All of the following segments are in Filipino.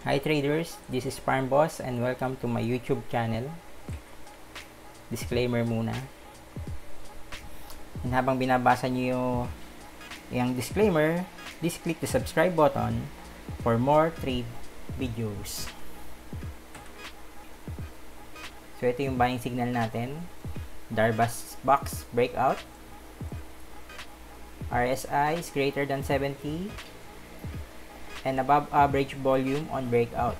Hi traders, this is Farm Boss and welcome to my YouTube channel. Disclaimer muna. And habang binabasa niyo yung disclaimer, please click the subscribe button for more trade videos. So ito yung buying signal natin. Darvas box breakout. RSI is greater than 70 and above average volume on breakout.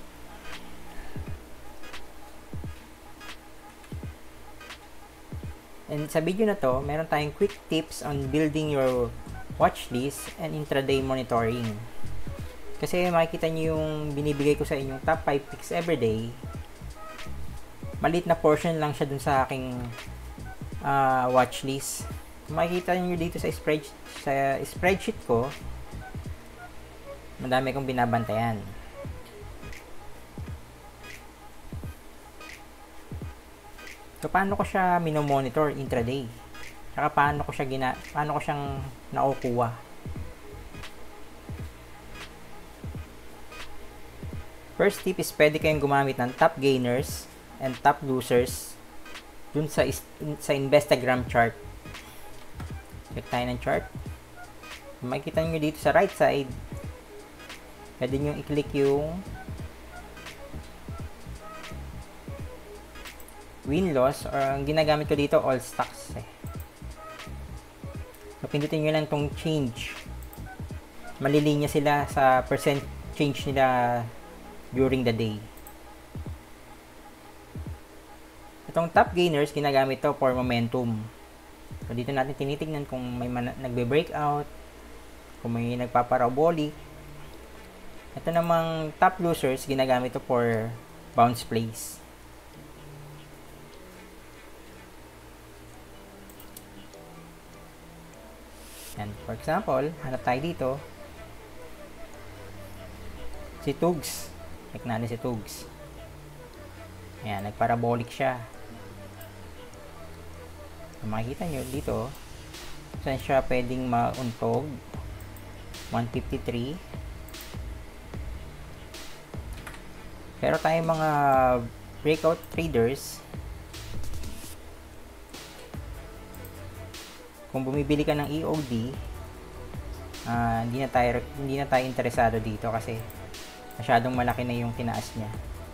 And sa video na to, meron tayong quick tips on building your watch list and intraday monitoring. Kasi makikita nyo yung binibigay ko sa inyong top 5 picks everyday. Maliit na portion lang siya dun sa aking watch list. Makikita nyo dito sa spreadsheet ko, madami kong binabantayan. So, paano ko siya minomonitor intraday? Saka paano ko siyang nakukuha? First tip is pwede kayong gumamit ng top gainers and top losers dun sa Investagram chart. Check tayo ng chart. Makikita nyo dito sa right side, pwede nyo i-click yung win-loss, or ang ginagamit ko dito all stocks So, pindutin nyo lang tong change. Malilinya sila sa percent change nila during the day. Itong top gainers, ginagamit to for momentum. So, dito natin tinitignan kung may nagbe-breakout, kung may nagpaparabolic. Ito namang top losers, ginagamit to for bounce plays. And for example, hanap tayo dito. Si Tugs. Check natin si Tugs. Ayan, nagparabolic siya. So, makikita nyo dito, saan siya pwedeng mauntog. 153. Pero tayong mga breakout traders, kung bumibili ka ng EOD, hindi na tayo interesado dito kasi masyadong malaki na yung tinaas niya.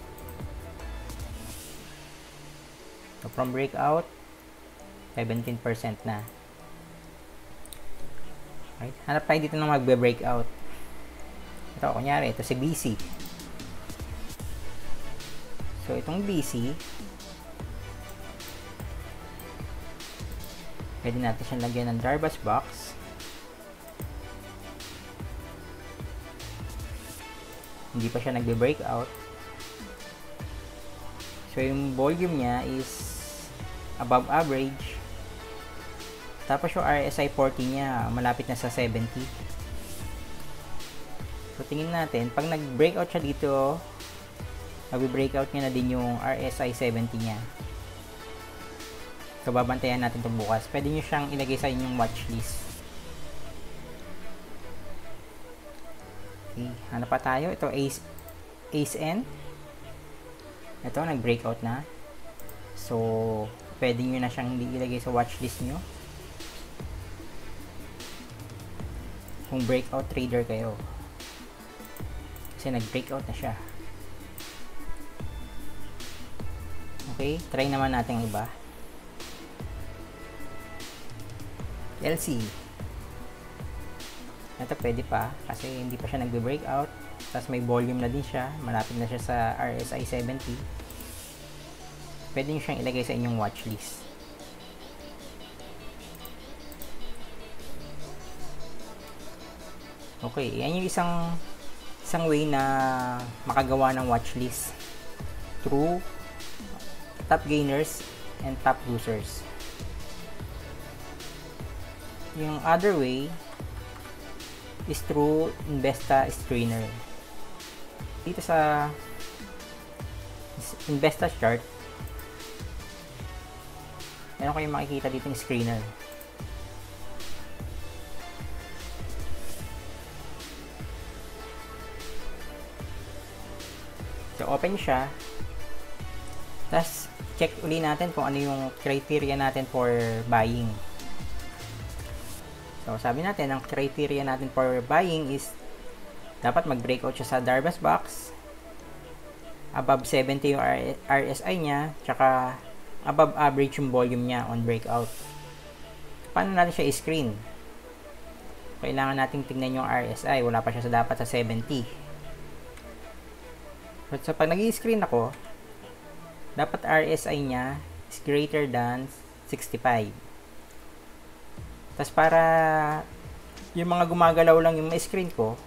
So from breakout, 17% na. Right? Hanap tayo dito ng magbe-breakout. Ito, kunyari, ito si BC. So itong BC, pwede natin siyang lagyan ng Darvas box. Hindi pa siya nagbe-breakout. So, yung volume niya is above average. Tapos yung RSI 40 niya, malapit na sa 70. So, tingin natin, pag nag-breakout siya dito, nag-breakout niya na din yung RSI 70 niya. So, babantayan natin ito bukas. Pwede nyo siyang ilagay sa inyong watch list. Okay, hanap pa tayo. Ito, Ace N. Ito, nag-breakout na. So, pwede nyo na siyang ilagay sa watch list nyo. Kung breakout trader kayo. Kasi nag-breakout na siya. Okay, try naman natin iba. LC. Ito pwede pa kasi hindi pa siya nagbe-breakout. Tapos may volume na din siya. Malapit na siya sa RSI 70. Pwede nyo siyang ilagay sa inyong watch list. Okay, yan yung isang way na makagawa ng watch list through top gainers and top losers. Yung other way is through Investa Screener. Dito sa Investa chart, meron kayong makikita dito yung screener. So, open siya. Tapos, check uli natin kung ano yung criteria natin for buying. So, sabi natin, ang criteria natin for buying is dapat mag-breakout siya sa Darvas box, above 70 yung RSI niya, tsaka above average yung volume niya on breakout. Paano natin siya i-screen? Kailangan nating tingnan yung RSI. Wala pa siya dapat sa 70. So, pag nag-i-screen ako, dapat RSI niya is greater than 65. Tapos para yung mga gumagalaw lang yung ma-screen ko,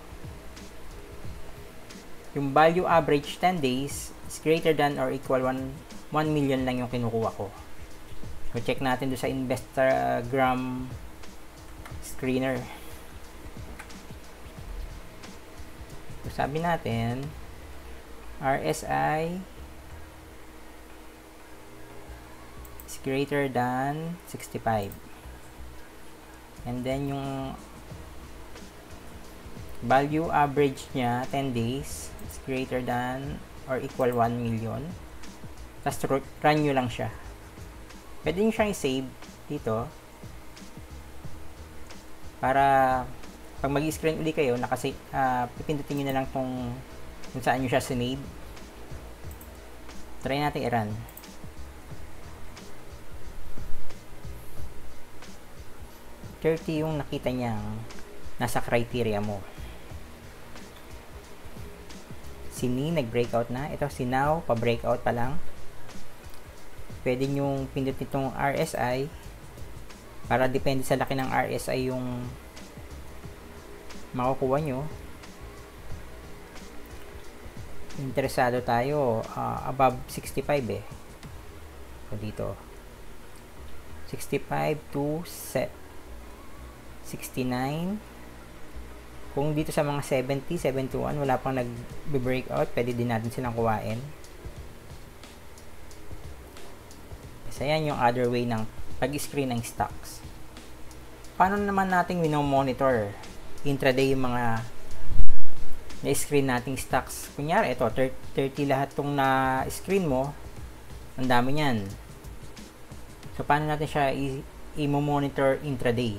yung value average 10 days is greater than or equal 1 million lang yung kinukuha ko. So, check natin doon sa Instagram screener. So, sabi natin, RSI is greater than 65. And then, yung value average niya, 10 days, is greater than or equal 1 million. Tapos, run nyo lang siya. Pwede nyo siyang i-save dito. Para, pag mag-screen uli kayo, pipindutin nyo na lang kung saan nyo siya sinave. Try natin i-run. Yung nakita niyang nasa criteria mo. Si Ni nag-breakout na. Ito si Now, pa-breakout pa lang. Pwede nyong pindutin itong RSI para depende sa laki ng RSI yung makukuha nyo. Interesado tayo above 65 eh. So dito 65 to 69. Kung dito sa mga 70, 71 wala pang nag-breakout, pwede din natin silang kuhain. Kasi yan yung other way ng pag-screen ng stocks. Paano naman natin monitor intraday yung mga na-screen nating stocks? Kunyari, ito 30 lahat tong na-screen mo, ang dami niyan. So, paano natin siya i-monitor intraday?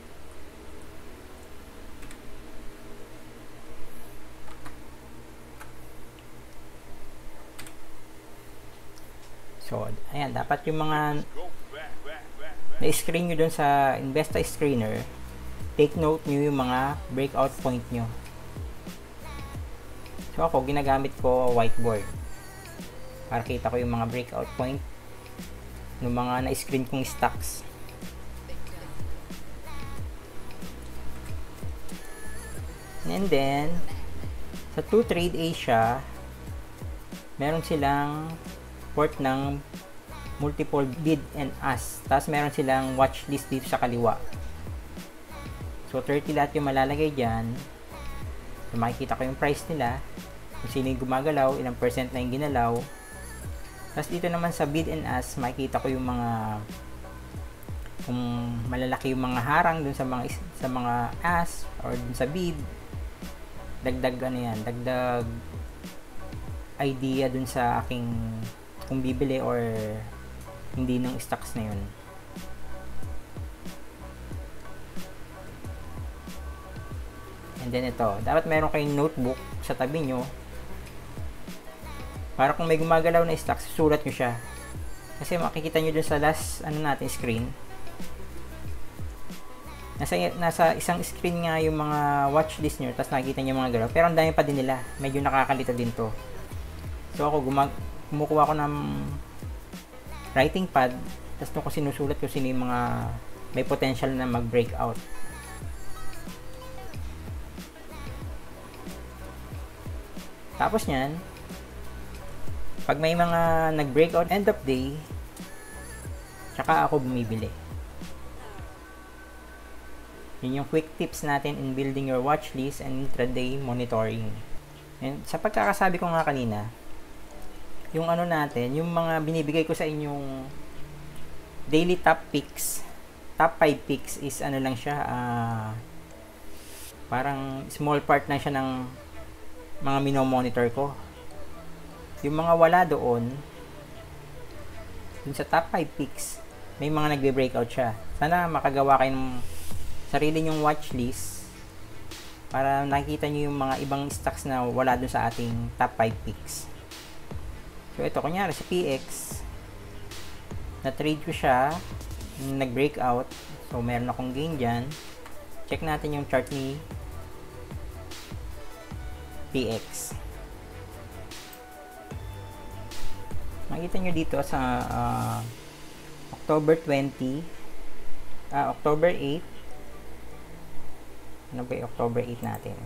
So, ayan, dapat yung mga na-screen nyo dun sa Investa Screener, take note nyo yung mga breakout point nyo. So, ako, ginagamit ko whiteboard para kita ko yung mga breakout point ng mga na-screen kong stocks. And then, sa 2Trade Asia, meron silang port ng multiple bid and ask. Tapos meron silang watch list dito sa kaliwa. So 30 lahat yung malalagay dyan. So makikita ko yung price nila, kung sino yung gumagalaw, ilang percent na yung ginalaw. Tapos dito naman sa bid and ask, makikita ko yung mga kung malalaki yung mga harang dun sa mga ask or dun sa bid. Dagdag idea dun sa aking kung bibili or hindi ng stocks na yun. And then ito, dapat meron kayong notebook sa tabi nyo para kung may gumagalaw na stocks, sulat nyo siya. Kasi makikita nyo dun sa last screen. Nasa isang screen nga yung mga watch list nyo, tapos nakikita nyo yung mga galaw. Pero ang dami pa din nila. Medyo nakakalito din to. So ako kumukuha ko ng writing pad, tapos doon ko sinusulat ko sino yung mga may potential na mag-breakout. Tapos nyan, pag may mga nag-breakout end of day, tsaka ako bumibili. Yun yung quick tips natin in building your watch list and intraday monitoring. And sa pagkakasabi ko nga kanina, yung yung mga binibigay ko sa inyong daily top picks, top 5 picks is lang siya, parang small part na siya ng mga minomonitor ko. Yung mga wala doon, dun sa top 5 picks, may mga nagbe-breakout siya. Sana makagawa kayo ng sarili nyong watchlist para nakikita nyo yung mga ibang stocks na wala dun sa ating top 5 picks. So, ito, kunyari, si PX, na-trade ko siya, nag-breakout, so meron akong gain dyan. Check natin yung chart ni PX. Makita nyo dito sa October 8. Ano ba yung October 8 natin?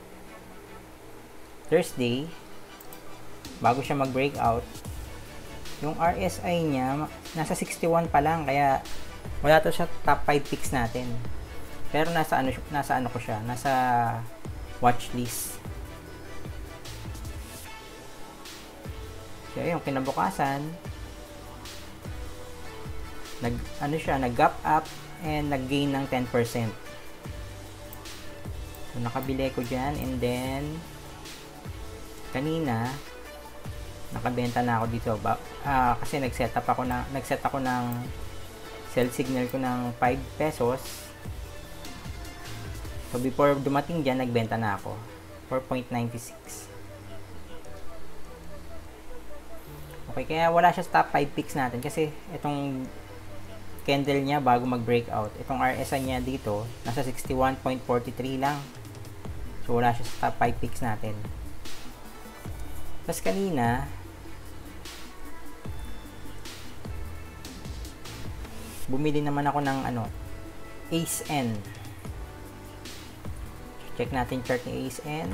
Thursday, bago siya mag-breakout, yung RSI niya, nasa 61 pa lang, kaya wala to sa top 5 picks natin. Pero nasa ano ko siya, nasa watch list. So, yung kinabukasan, nag-gap up and nag-gain ng 10%. So, nakabili ko dyan, and then, kanina, nakabenta na ako dito. Kasi nag-set ako ng sell signal ko ng 5 pesos. So, before dumating dyan, nagbenta na ako. 4.96. Okay, kaya wala siya sa top 5 picks natin kasi itong candle niya bago mag-breakout. Itong RSI niya dito, nasa 61.43 lang. So, wala siya sa top 5 picks natin. Tapos kanina, bumili naman ako ng ACE-N. Check natin chart ni ACE-N.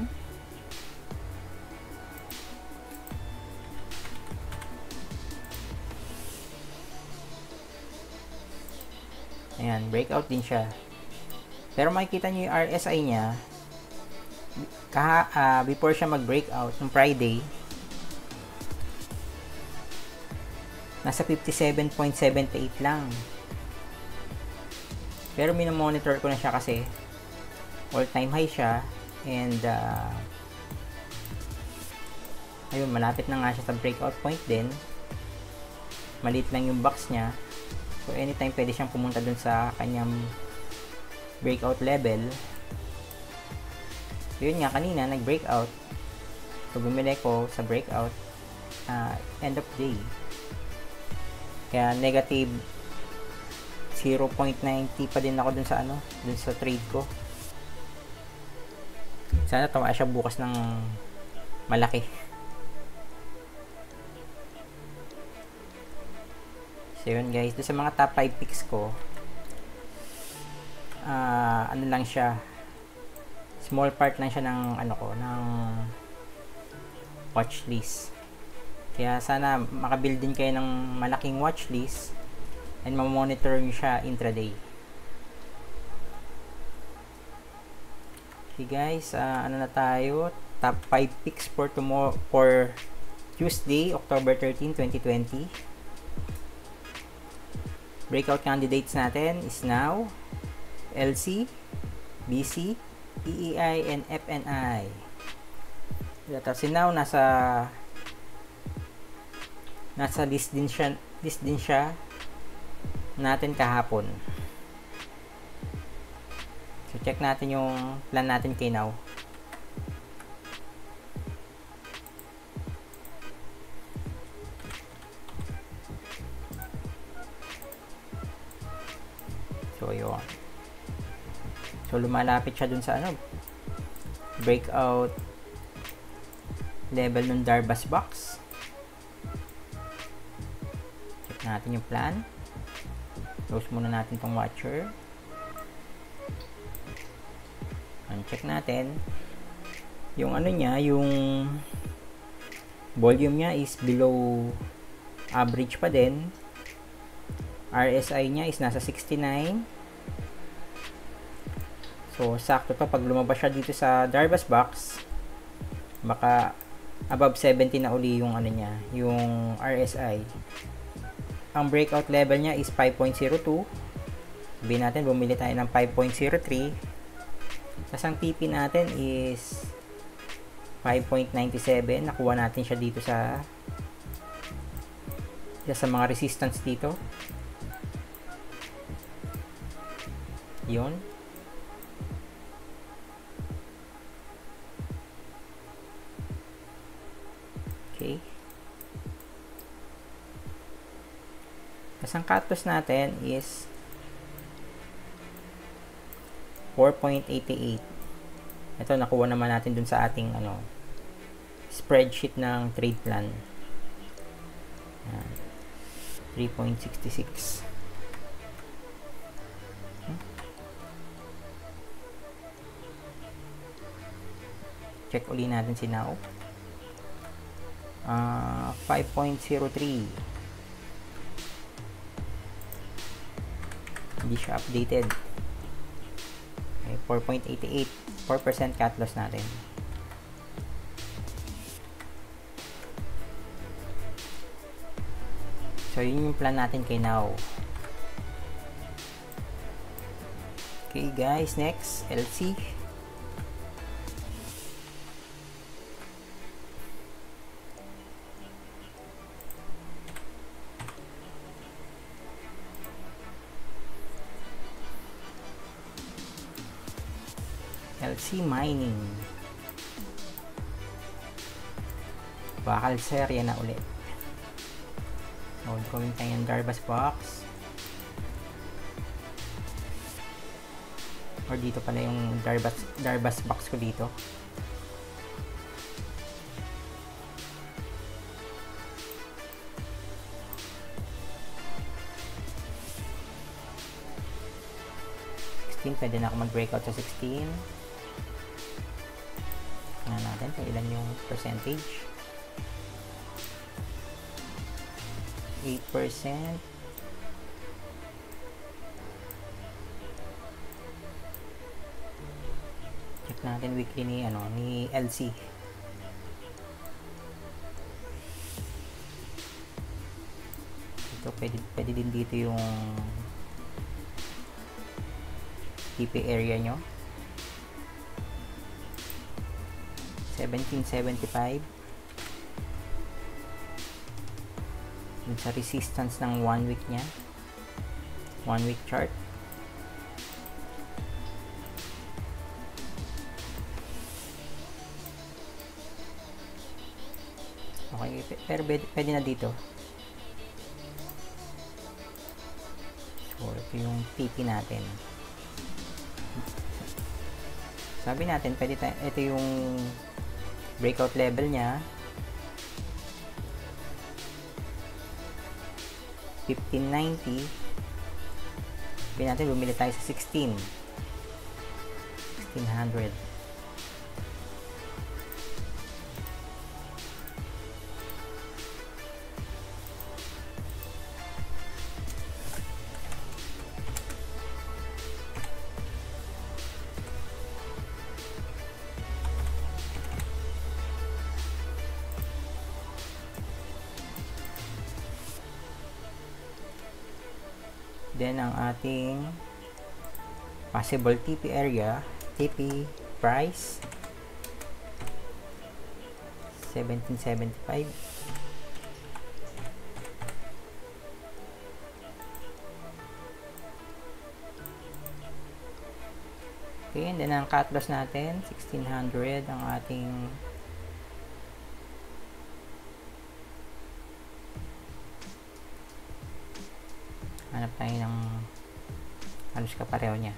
Ayan, breakout din siya. Pero makikita nyo yung RSI niya, before siya mag-breakout, ng Friday, nasa 57.78 lang. Pero minomonitor ko na siya kasi all-time high siya, and ayun, malapit na nga siya sa breakout point din. Maliit lang yung box niya. So, anytime pwede siyang pumunta dun sa kanyang breakout level. So, yun nga, kanina, nag-breakout. So, bumili ko sa breakout end of day. Kaya, negative 0.90 pa din ako dun sa trade ko. Sana tawa siya bukas ng malaki. So, yun guys, doon sa mga top 5 picks ko, ano lang siya, small part lang siya ng ng watch list. Kaya sana makabuild din kayo ng malaking watch list and mamonitor nyo siya intraday. Okay guys, ano na tayo, top 5 picks for Tuesday, October 13, 2020. Breakout candidates natin is now LC, BC, EEI, and FNI. Tapos now nasa list din siya natin kahapon. So check natin yung plan natin kay now. So, yun. So, lumalapit siya dun sa breakout level ng Darvas box. Check natin yung plan. Close muna natin tong watcher. Check natin. Yung niya, yung volume niya is below average pa din. RSI niya is nasa 69. So, sakto to. Pag lumabas siya dito sa Darvas box, baka above 70 na uli yung yung RSI. Ang breakout level niya is 5.02. Sabihin natin, bumili tayo ng 5.03. Tapos ang TP natin is 5.97. Nakuha natin siya dito sa mga resistance dito. Yun. Okay. Tapos ang cut loss natin is 4.88. Ito, nakuha naman natin dun sa ating spreadsheet ng trade plan. 3.66. Check uli natin si Now. 5.03. Hindi siya updated. Okay, 4.88. 4% cut loss natin. So, yun yung plan natin kay Now. Okay, guys. Next, LC. LC Mining. Bakal serya na ulit. So, gawin tayo yung Darbas box. Or dito pala yung Darbas box ko dito. Pwede na ako mag-breakout sa 16. Tingnan natin kung ilan yung percentage. 8%. Check natin weekly ni LC. Ito pwede din dito yung TP area nyo. 1775. Yung sa resistance ng 1 week nya. 1 week chart. Okay, pero pwede na dito. So, ito yung TP natin. Sabi natin, ito yung breakout level niya. 1590. Sabi natin, bumili tayo sa 16. 1600. Then, ang ating possible TP area, TP price, 1775. Okay, and then ang cut loss natin, 1600 ang ating hanap tayo ng halos kapareho niya.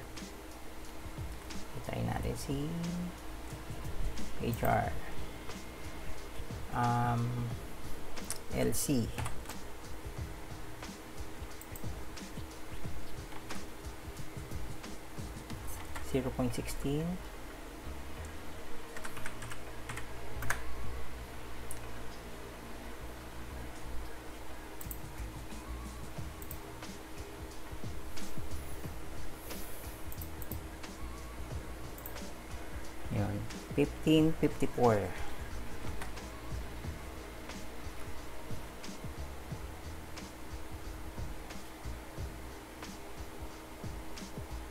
Try natin si HR LC. $0.16. Yun, 1554.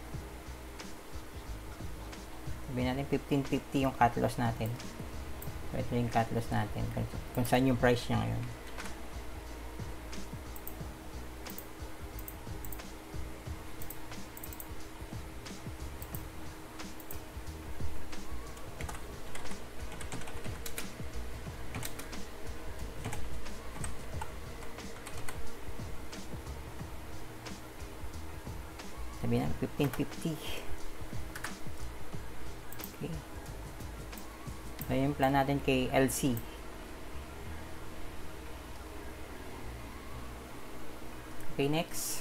Sabihin natin 1550 yung cut loss natin. Ito yung cut loss natin. Kung saan yung price niya ngayon. Sabi na 1550. Okay. So yung plan natin kay LC. Okay, next.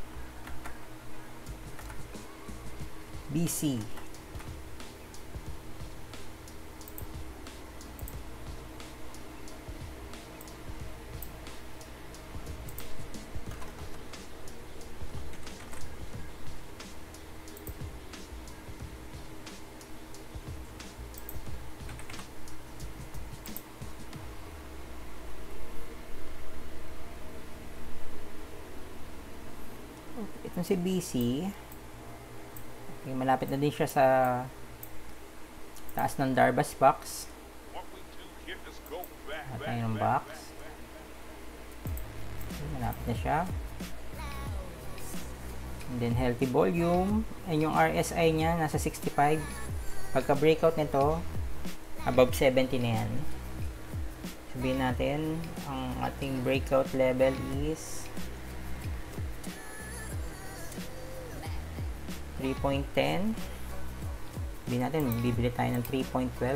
BC. Itong si BC, okay, malapit na din siya sa taas ng Darbas box. At tayo ng box. Okay, malapit na siya. And then healthy volume. And yung RSI niya nasa 65. Pagka breakout nito, above 70 na yan. Sabihin natin, ang ating breakout level is 3.10. Sabihin natin, bibili tayo ng 3.12.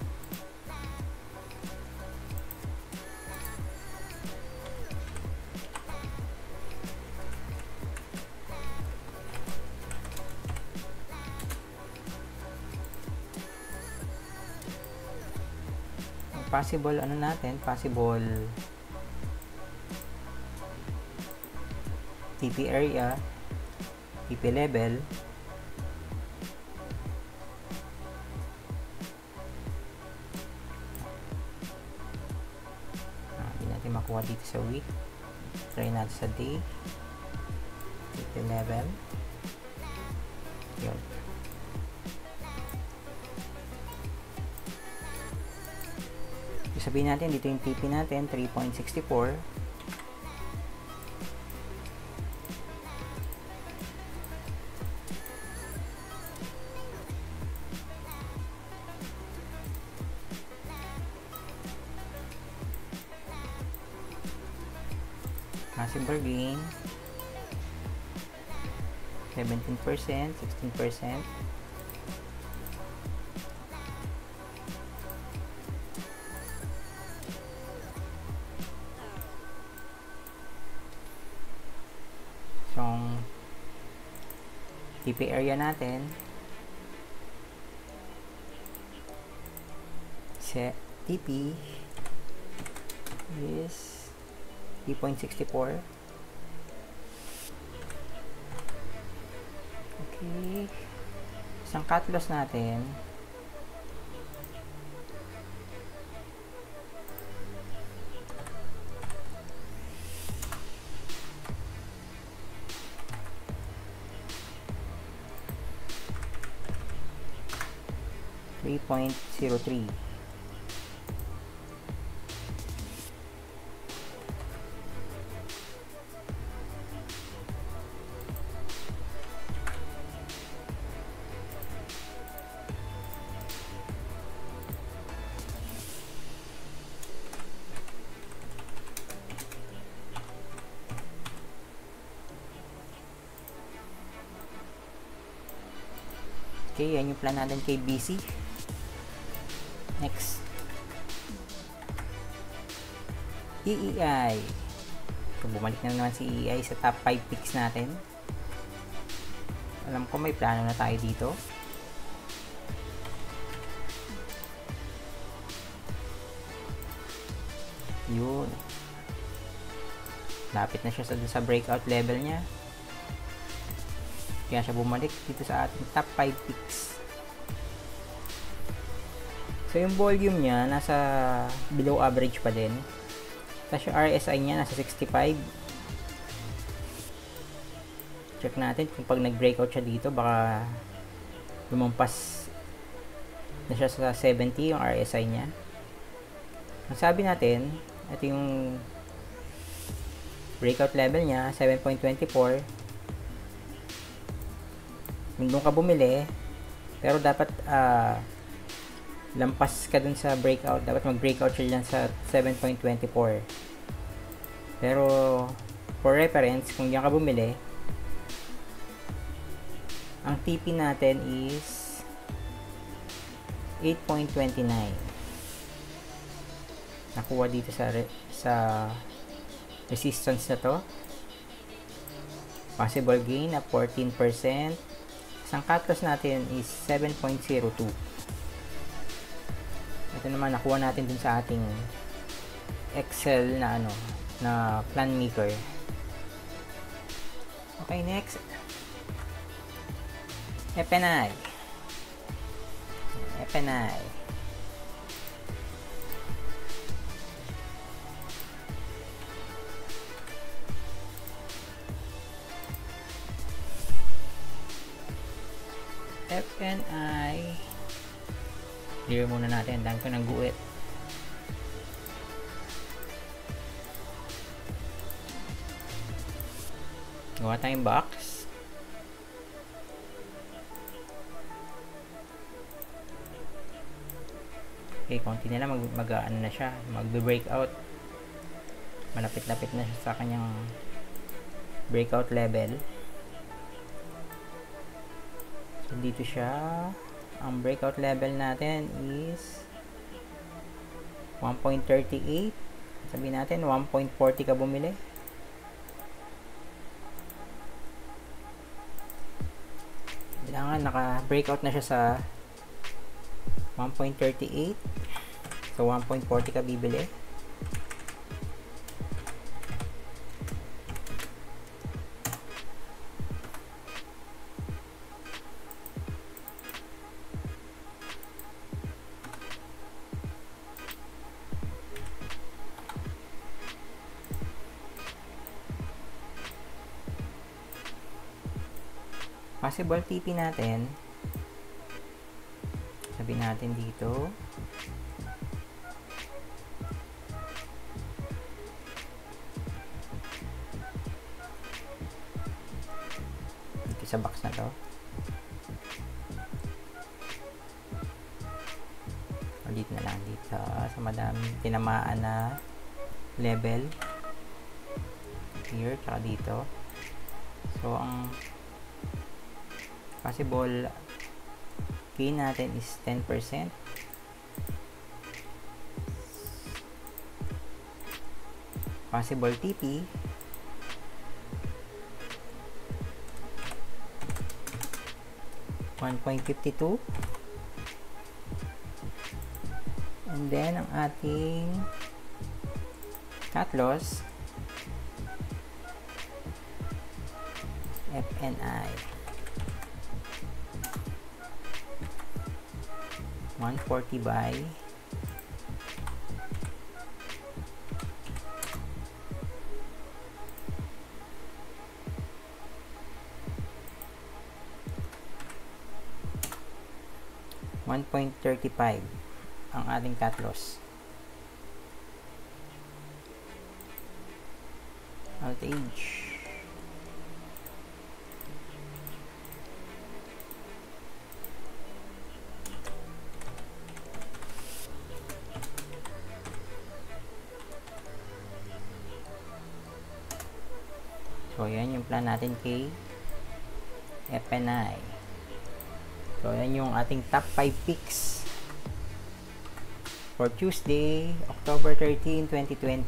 Possible ano natin, possible TP area, TP level. Hindi natin makuha dito sa week. Try natin sa day. TP level. Yun. Sabihin natin, dito yung TP natin, 3.64. Possible gain 17%, 16%. So, TP area natin set TP is 3.64. Okay. Isang cut loss natin. $3.03. Okay, yan yung plan natin kay BC. Next, EEI. So, bumalik na naman si EEI sa top 5 picks natin. Alam ko may plano na tayo dito. Yun. Lapit na siya sa breakout level niya. Kaya siya bumalik dito sa ating top 5 picks. So, yung volume niya, nasa below average pa din. Tapos yung RSI niya, nasa 65. Check natin kung pag nag-breakout siya dito, baka lumampas na siya sa 70 yung RSI niya. Ang sabi natin, ito yung breakout level niya, 7.24. Doon ka bumili, pero dapat lampas ka dun sa breakout. Dapat mag-breakout siya dyan sa 7.24. Pero, for reference, kung diyan ka bumili, ang TP natin is 8.29. Nakuha dito sa resistance na to. Possible gain na 14%. Isang cut loss natin is 7.02. Ito naman, nakuha natin dun sa ating Excel na na plan maker. Okay, next. FNI. FNI. FNI. Clear muna natin. Dahil ko ng guwit. Gawa tayong box. Okay, konti na lang mag-ano na siya. Magbe-breakout. Malapit-lapit na siya sa kanyang breakout level. So, dito siya. Ang breakout level natin is 1.38. Sabihin natin, 1.40 ka bumili. Kailangan naka-breakout na siya sa 1.38. So, 1.40 ka bibili. Possible TP natin, sabihin natin dito, sa box na to, o dito na lang, dito sa madaming tinamaan na level here, tsaka dito. So, ang possible gain natin is 10%. Possible TP $1.52, and then ang ating cut loss FNI 140 by 1.35 ang ating cut loss. Voltage. So, yan yung plan natin kay FNI. So, yan yung ating top 5 picks for Tuesday, October 13, 2020.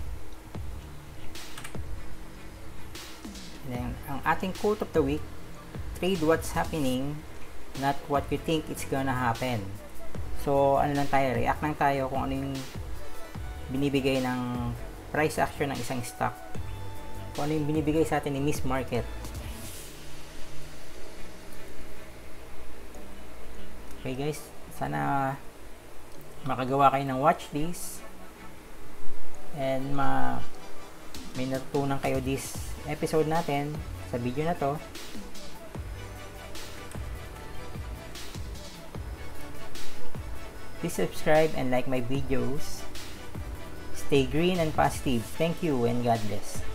Then, ang ating quote of the week, trade what's happening, not what you think it's gonna happen. So, ano lang tayo, react lang tayo kung ano yung binibigay ng price action ng isang stock. Kung ano yung binibigay sa atin ni Miss Market. Okay guys, sana makagawa kayo ng watch list and may natutunan kayo this episode natin sa video na to. Please subscribe and like my videos Stay green and positive. Thank you and God bless.